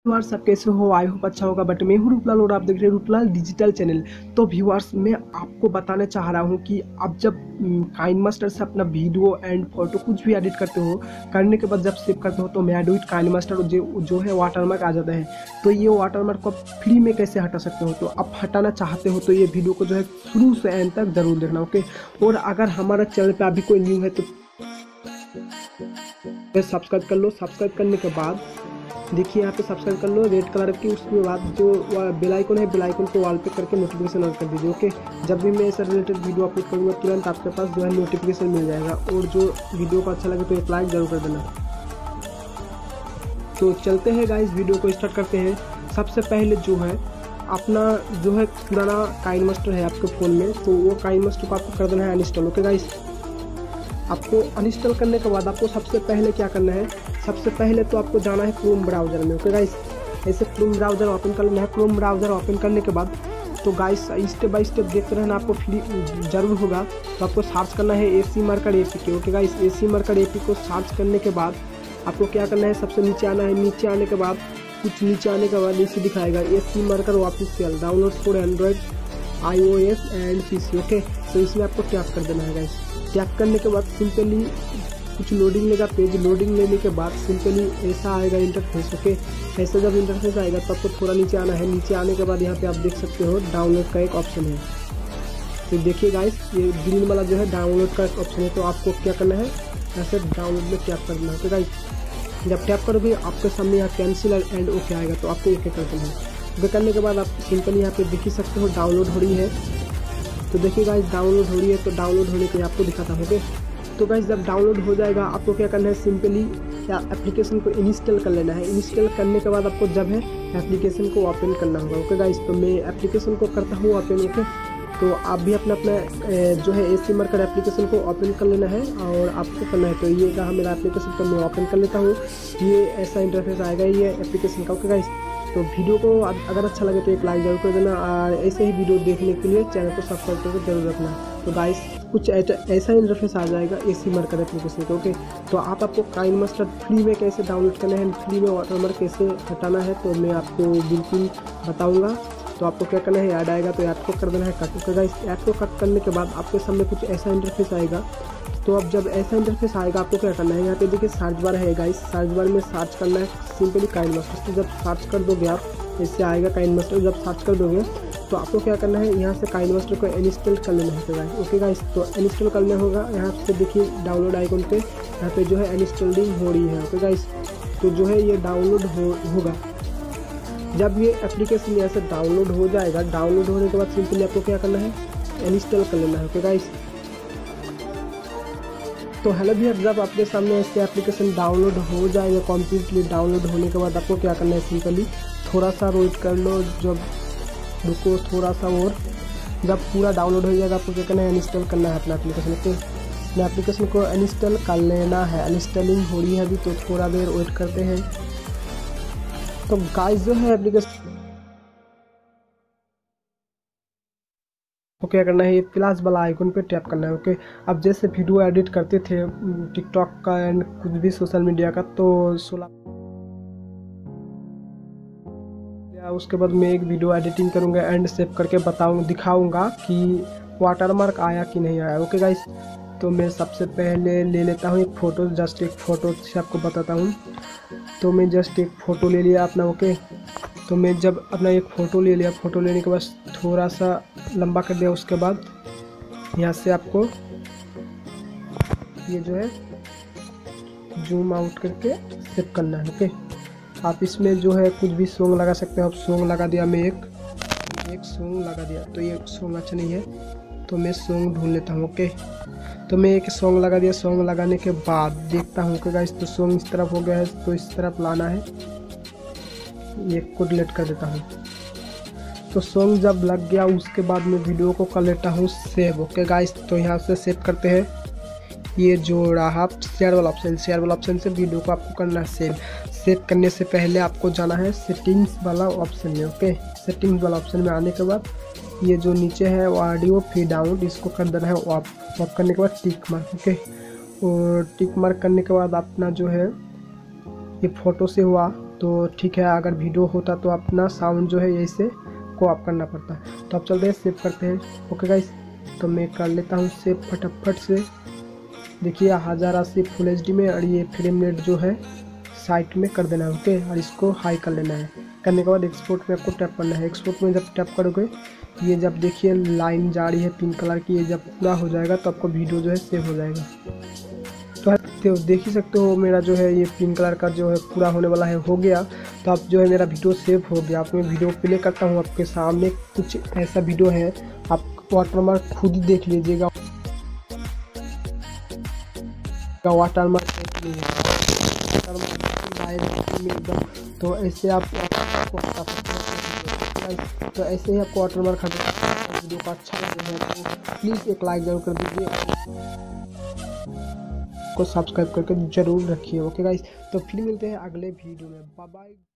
Viewers आप कैसे हो? आई होप अच्छा होगा। बट मैं हूँ रूपलाल और आप देख रहे हैं रूपलाल डिजिटल चैनल। तो व्यूअर्स मैं आपको बताना चाह रहा हूँ कि आप जब काइनमास्टर से अपना वीडियो एंड फोटो कुछ भी एडिट करते हो, करने के बाद जब सेव करते हो तो मैं एडिट काइनमास्टर जो है वाटरमार्क आ जाता है। तो ये वाटरमार्क को आप फ्री में कैसे हटा सकते हो? तो आप हटाना चाहते हो तो ये वीडियो को जो है शुरू से एंड तक जरूर देखना, ओके। और अगर हमारा चैनल पर अभी कोई न्यू है तो सब्सक्राइब कर लो। सब्सक्राइब करने के बाद देखिए यहाँ पे सब्सक्राइब कर लो रेड कलर की। उसके बाद जो बेल आइकन है, बेल आइकन को वाल पे करके नोटिफिकेशन ऑन कर दीजिए, ओके। जब भी मैं इससे रिलेटेड वीडियो अपलोड करूँगा तुरंत आपके पास जो है नोटिफिकेशन मिल जाएगा। और जो वीडियो को अच्छा लगे तो एक लाइक जरूर कर देना। तो चलते हैं गाइस, वीडियो को स्टार्ट करते हैं। सबसे पहले जो है अपना जो है पुराना काइनमास्टर है आपके फ़ोन में, तो वो काइनमास्टर को आपको कर देना है अनइंस्टॉल, ओके गाइस। आपको अनइंस्टॉल करने के बाद आपको सबसे पहले क्या करना है, सबसे पहले तो आपको जाना है क्रोम ब्राउज़र में, ओके गाइस। ऐसे क्रोम ब्राउज़र ओपन कर लेना है। क्रोम ब्राउज़र ओपन करने के बाद तो गाइस स्टेप बाय स्टेप देखते रहना, आपको फ्री जरूर होगा। तो आपको सर्च करना है AC marker APK, okay guys. AC marker APK को सर्च करने के बाद आपको क्या करना है, सबसे नीचे आना है। नीचे आने के बाद कुछ नीचे आने के बाद इसे दिखाएगा AC marker official download for Android iOS and PC, okay. तो इसमें आपको टैप कर देना है गाइस। टैप करने के बाद सिंपली कुछ लोडिंग लेगा पेज। लोडिंग लेने के बाद सिंपली ऐसा आएगा इंटरफेस, ओके। ऐसा जब इंटरफेस आएगा तो आपको थोड़ा नीचे आना है। नीचे आने के बाद यहाँ पे आप देख सकते हो डाउनलोड का एक ऑप्शन है। तो देखिए गाइस ये ग्रीन वाला जो है डाउनलोड का ऑप्शन है। तो आपको क्या करना है, ऐसे डाउनलोड में टैप करना है। तो गाइस जब टैप करोगे आपके सामने यहाँ कैंसिल एंड ओके आएगा, तो आपको ओके कर देना है। ओके करने के बाद आप सिंपली यहाँ पे देख ही सकते हो डाउनलोड हो रही है। तो देखिए गाइस डाउनलोड हो रही है। तो डाउनलोड होने के आपको दिखाता हूँ, ओके। तो गाइस जब डाउनलोड हो जाएगा आपको क्या करना है, सिंपली क्या एप्लीकेशन को इंस्टॉल कर लेना है। इंस्टॉल करने के बाद आपको जब है एप्लीकेशन को ओपन करना होगा, ओके गाइस। तो मैं एप्लीकेशन को करता हूँ ओपन, ओके। तो आप भी अपना जो है AC मार्कर एप्लीकेशन को ओपन कर लेना है और आपको करना है। तो ये रहा मेरा एप्लीकेशन, तो मैं ओपन कर लेता हूँ। ये ऐसा इंटरफेस आएगा ये एप्लीकेशन का, ओके गाइस। तो वीडियो को अगर अच्छा लगे तो एक लाइक जरूर कर देना और ऐसे ही वीडियो देखने के लिए चैनल को सब्सक्राइब करके जरूर रखना। तो गाइस कुछ ऐसा इंटरफेस आ जाएगा AC मार्कर एप्लीकेशन का, ओके। तो आपको काइनमास्टर फ्री में कैसे डाउनलोड करना है, फ्री में वाटरमार्क कैसे हटाना है तो मैं आपको बिल्कुल बताऊँगा। तो आपको क्या करना है, ऐड आएगा तो ऐड को कर देना है कट, ओके गाइस। ऐड को कट करने के बाद आपके सामने कुछ ऐसा इंटरफेस आएगा। तो अब जब ऐसा इंटरफेस आएगा आपको क्या करना है, यहाँ पे देखिए सर्च बार है गाइस। सर्च बार में सर्च करना है सिंपली काइनमास्टर। तो जब सर्च कर दोगे आप इससे आएगा काइनमास्टर। जब सर्च कर दोगे तो आपको क्या करना है, यहाँ से काइनमास्टर को इंस्टॉल कर लेना है गाइस, ओके गाइस। तो इंस्टॉल करना होगा। यहाँ से देखिए डाउनलोड आइकन पे यहाँ पे जो है इंस्टॉलिंग हो रही है, ओके गाइस। तो जो है ये डाउनलोड होगा। जब ये एप्लीकेशन यहाँ से डाउनलोड हो जाएगा, डाउनलोड होने के बाद सिंपली आपको क्या करना है, इंस्टॉल कर लेना है, ओके गाइस। तो हेलो भैया, जब आपके सामने ऐसे एप्लीकेशन डाउनलोड हो जाएगा, कम्प्लीटली डाउनलोड होने के बाद आपको क्या करना है, सिंपली थोड़ा सा वेट कर लो। जब रुको थोड़ा सा और, जब पूरा डाउनलोड हो जाएगा आपको क्या करना है, इंस्टॉल करना है अपना एप्लीकेशन, ओके। अपने एप्लीकेशन को इंस्टॉल कर लेना है। इंस्टॉलिंग हो रही है अभी, तो थोड़ा देर वेट करते हैं। तो गाइस जो है एप्लीकेशन को क्या करना है, ये प्लस वाला आइकन पे टैप करना है, ओके। अब जैसे वीडियो एडिट करते थे टिकटॉक का एंड कुछ भी सोशल मीडिया का, तो 16 उसके बाद मैं एक वीडियो एडिटिंग करूंगा एंड सेव करके दिखाऊंगा कि वाटरमार्क आया कि नहीं आया, ओके गाइस। तो मैं सबसे पहले ले लेता हूँ एक फ़ोटो, जस्ट एक फ़ोटो से आपको बताता हूँ। तो मैं जस्ट एक फ़ोटो ले लिया अपना, ओके। तो मैं जब अपना एक फ़ोटो ले लिया, फ़ोटो लेने के बाद थोड़ा सा लंबा कर दिया। उसके बाद यहाँ से आपको ये जो है जूम आउट करके सेव करना है, ओके। आप इसमें जो है कुछ भी सॉन्ग लगा सकते हो। आप सॉन्ग लगा दिया, मैं एक सॉन्ग लगा दिया। तो ये सॉन्ग अच्छा नहीं है तो मैं सॉन्ग ढूंढ लेता हूँ, ओके। तो मैं एक सॉन्ग लगा दिया। सॉन्ग लगाने के बाद देखता हूँ कि गाइस तो सॉन्ग इस तरफ हो गया है, तो इस तरफ लाना है। ये को डिलीट कर देता हूँ। तो सॉन्ग जब लग गया उसके बाद मैं वीडियो को कर लेता हूँ सेव, ओके गाइस। तो यहाँ से सेव करते हैं। ये जो रहा शेयर वाला ऑप्शन, शेयर वाला ऑप्शन से वीडियो को आपको करना है सेव। सेव करने से पहले आपको जाना है सेटिंग्स वाला ऑप्शन में, ओके। सेटिंग्स वाला ऑप्शन में आने के बाद ये जो नीचे है वो ऑडियो फीड डाउन, इसको कर देना है ऑफ। ऑफ करने के बाद टिक मार्क, ओके। और टिक मार्क करने के बाद अपना जो है ये फ़ोटो से हुआ तो ठीक है, अगर वीडियो होता तो अपना साउंड जो है ऐसे को ऑफ करना पड़ता है। तो अब चलते हैं सेव करते हैं। ओके गाइस, तो मैं कर लेता हूँ सेव फटाफट से। देखिए 1080 फुल एचडी में, और ये फ्रेम रेट जो है साइट में कर देना है। ओके, और इसको हाई कर लेना है। करने के बाद एक्सपोर्ट में आपको टैप करना है। एक्सपोर्ट में जब टैप करोगे, ये जब देखिए लाइन जा रही है पिंक कलर की, ये जब पूरा हो जाएगा तो आपको वीडियो जो है सेव हो जाएगा। तो देख ही सकते हो मेरा जो है ये पिंक कलर का जो है पूरा होने वाला है, हो गया। तो अब जो है मेरा वीडियो सेव हो गया। आप मैं वीडियो प्ले करता हूँ आपके सामने। कुछ ऐसा वीडियो है, आप वाटरमार्क खुद ही देख लीजिएगा। वाटरमार्क एकदम, तो ऐसे आप हटा सकते हैं। तो ऐसे ही आपको वाटरमार्क हटा। वीडियो को अच्छा लगे तो प्लीज़ एक लाइक जरूर कर दीजिए, को सब्सक्राइब करके जरूर रखिए। ओके गाइस, तो फिर मिलते हैं अगले वीडियो में। Bye bye.